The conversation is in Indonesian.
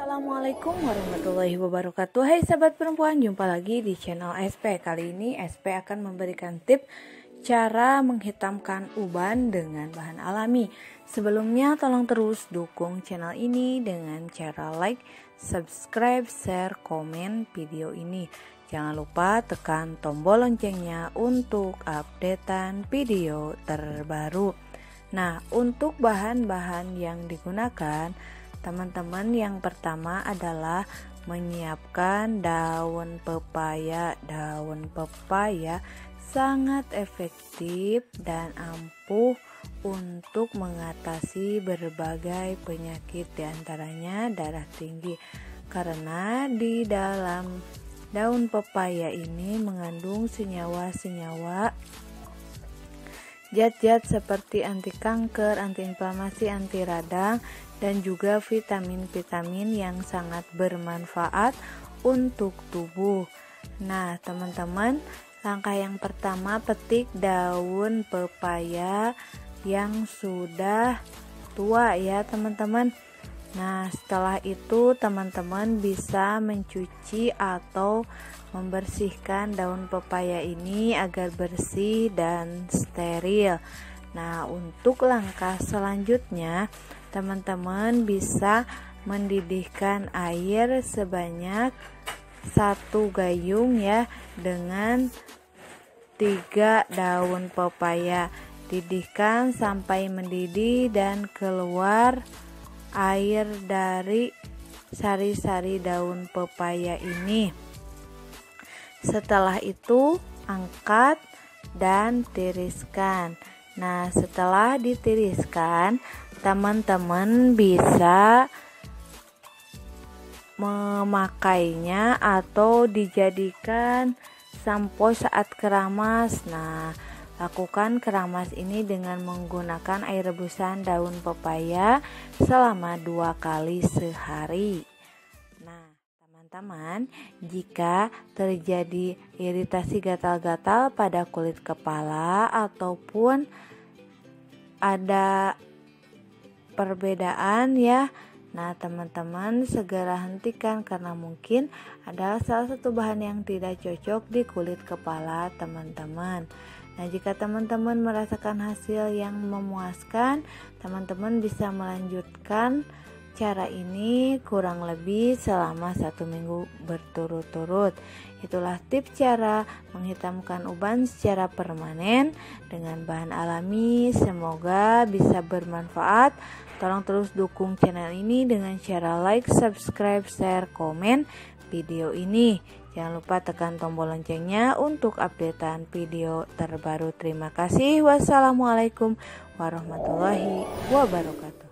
Assalamualaikum warahmatullahi wabarakatuh. Hai sahabat perempuan, jumpa lagi di channel SP. Kali ini SP akan memberikan tips cara menghitamkan uban dengan bahan alami. Sebelumnya tolong terus dukung channel ini dengan cara like, subscribe, share, komen video ini. Jangan lupa tekan tombol loncengnya untuk updatean video terbaru. Nah, untuk bahan-bahan yang digunakan, teman-teman, yang pertama adalah menyiapkan daun pepaya. Daun pepaya sangat efektif dan ampuh untuk mengatasi berbagai penyakit, diantaranya darah tinggi, karena di dalam daun pepaya ini mengandung senyawa-senyawa zat-zat seperti anti kanker, anti inflamasi, anti radang, dan juga vitamin-vitamin yang sangat bermanfaat untuk tubuh. Nah, teman-teman, langkah yang pertama, petik daun pepaya yang sudah tua ya, teman-teman. Nah, setelah itu teman-teman bisa mencuci atau membersihkan daun pepaya ini agar bersih dan steril. Nah, untuk langkah selanjutnya, teman-teman bisa mendidihkan air sebanyak 1 gayung ya, dengan 3 daun pepaya. Didihkan sampai mendidih dan keluar air dari sari-sari daun pepaya ini. Setelah itu angkat dan tiriskan. Nah, setelah ditiriskan, teman-teman bisa memakainya atau dijadikan sampo saat keramas. Nah, lakukan keramas ini dengan menggunakan air rebusan daun pepaya selama 2 kali sehari. Nah, teman-teman, jika terjadi iritasi gatal-gatal pada kulit kepala ataupun ada perbedaan ya, nah teman-teman segera hentikan karena mungkin ada salah satu bahan yang tidak cocok di kulit kepala teman-teman. Nah, jika teman-teman merasakan hasil yang memuaskan, teman-teman bisa melanjutkan cara ini kurang lebih selama 1 minggu berturut-turut. Itulah tips cara menghitamkan uban secara permanen dengan bahan alami. Semoga bisa bermanfaat. Tolong terus dukung channel ini dengan cara like, subscribe, share, komen video ini. Jangan lupa tekan tombol loncengnya untuk updatean video terbaru. Terima kasih. Wassalamualaikum warahmatullahi wabarakatuh.